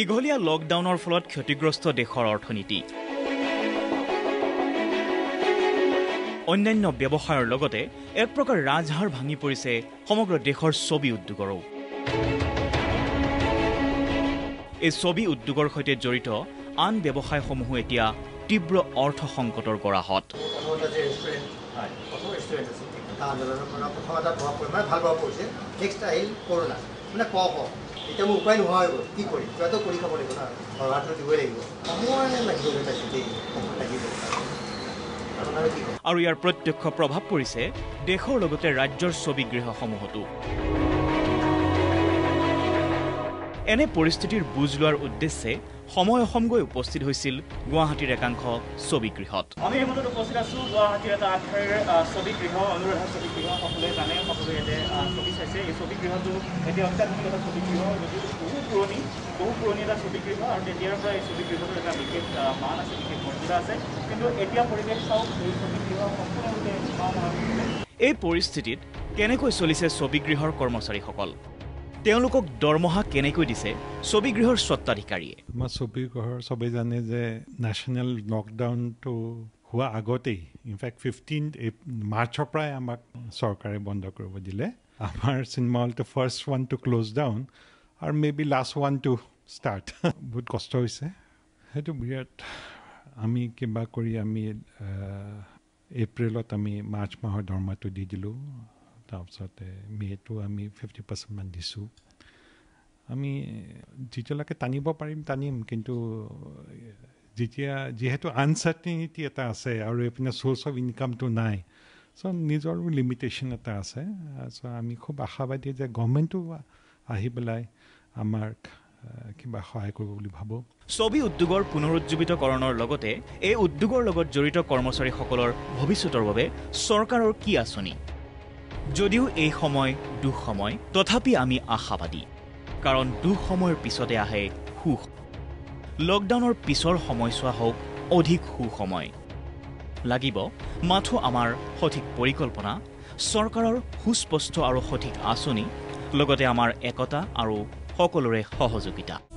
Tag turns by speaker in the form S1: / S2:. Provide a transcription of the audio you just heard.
S1: দীঘলীয়া লকডাউনৰ ফলত ক্ষতিগ্ৰস্ত দেশৰ অৰ্থনীতি অন্যান্য ব্যৱসায়ৰ লগতে এক প্ৰকাৰ ৰাজহাড় ভাঙি পৰিছে সমগ্ৰ দেশৰ ছবি উদ্যোগৰো এই ছবি উদ্যোগৰ সৈতে জড়িত আন ব্যৱসায়সমূহ এতিয়া তীব্ৰ অৰ্থ সংকটৰ গৰাহত
S2: এতিয়া মোৰ উপায় নোহোৱা হৈ গ'ল কি কৰিম কিবাটো কৰি খাব লাগিব না ঘৰটো দিবই লাগিব সময় লাগিব
S1: আৰু ইয়াৰ প্ৰত্যক্ষ প্ৰভাৱ পৰিছে দেশৰ লগতে ৰাজ্যৰ ছবি গৃহসমূহতো এনে পৰিস্থিতিৰ বুজ লোৱাৰ উদ্দেশ্যে সময় অসমগৈ উপস্থিত হৈছিল গুৱাহাটীৰ একাংশ ছবি গৃহত
S3: আমি এই মুহূৰ্তত উপস্থিত আছো গুৱাহাটীৰ এটা আগশাৰীৰ ছবি গৃহ অনুৰাধা ছবি গৃহ সকলোৱে জানে সকলোৱে ইয়াতে ছবি চাইছে এই ছবি গৃহটো এতিয়া অত্যাধুনিক এটা ছবি গৃহ যদিও বহু পুৰণি এটা ছবি গৃহ আৰু তেতিয়াৰ পৰা এই ছবি গৃহটোৰ এটা বিশেষ মান আছে বিশেষ মৰ্যাদা আছে কিন্তু এতিয়া পৰিৱেশ চাওক এই ছবি গৃহ সম্পূৰ্ণৰূপে
S1: এই পৰিস্থিতিত কেনেকৈ চলিছে ছবি গৃহৰ কৰ্মচাৰীসকল তেওঁলোকক দৰমহা কেনেকৈ দিছে ছবি গৃহৰ স্বত্বাধিকাৰীয়ে
S4: আমাৰ ছবি গৃহৰ সবে জানে যে নেশ্যনেল লকডাউনটো হোৱা আগতেই ইনফেক্ট 15 মাৰ্চৰ পৰাই আমাক চৰকাৰে বন্ধ কৰিব দিলে আমাৰ চিনেমা হলটো first one to close down আৰু maybe last one to start বহুত কষ্ট হৈছে সেইটো বিৰাট আমি কিবা কৰি আমি এপ্ৰিলত আমি মাৰ্চ মাহৰ দৰমহাটো দি দিলোঁ তাৰপিছতে মে'টো আমি 50% মান দিছোঁ আমি যেতিয়ালৈকে টানিব পাৰিম টানিম কিন্তু যিহেতু আনচাৰ্টেনিটি এটা আছে আৰু এইপিনে চ'ৰ্চ অফ ইনকামটো নাই চ' নিজৰো লিমিটেশ্যন এটা আছে চ' আমি খুব আশাবাদী যে গভৰ্ণমেণ্টো আহি পেলাই আমাক কিবা সহায় কৰিব বুলি ভাবোঁ
S1: ছবি উদ্যোগৰ পুনৰুজ্জীৱিতকৰণৰ লগতে এই উদ্যোগৰ লগত জড়িত কৰ্মচাৰীসকলৰ ভৱিষ্যতৰ বাবে চৰকাৰৰ কি আঁচনি যদিও এই সময় দুঃসময় তথাপি আমি আশাবাদী কাৰণ দুঃসময়ৰ পিছতে আহে সুখ লকডাউনৰ পিছৰ সময়ছোৱা হওক অধিক সুসময় লাগিব মাথো আমাৰ সঠিক পৰিকল্পনা চৰকাৰৰ সুস্পষ্ট আৰু সঠিক আঁচনি লগতে আমাৰ একতা আৰু সকলোৰে সহযোগিতা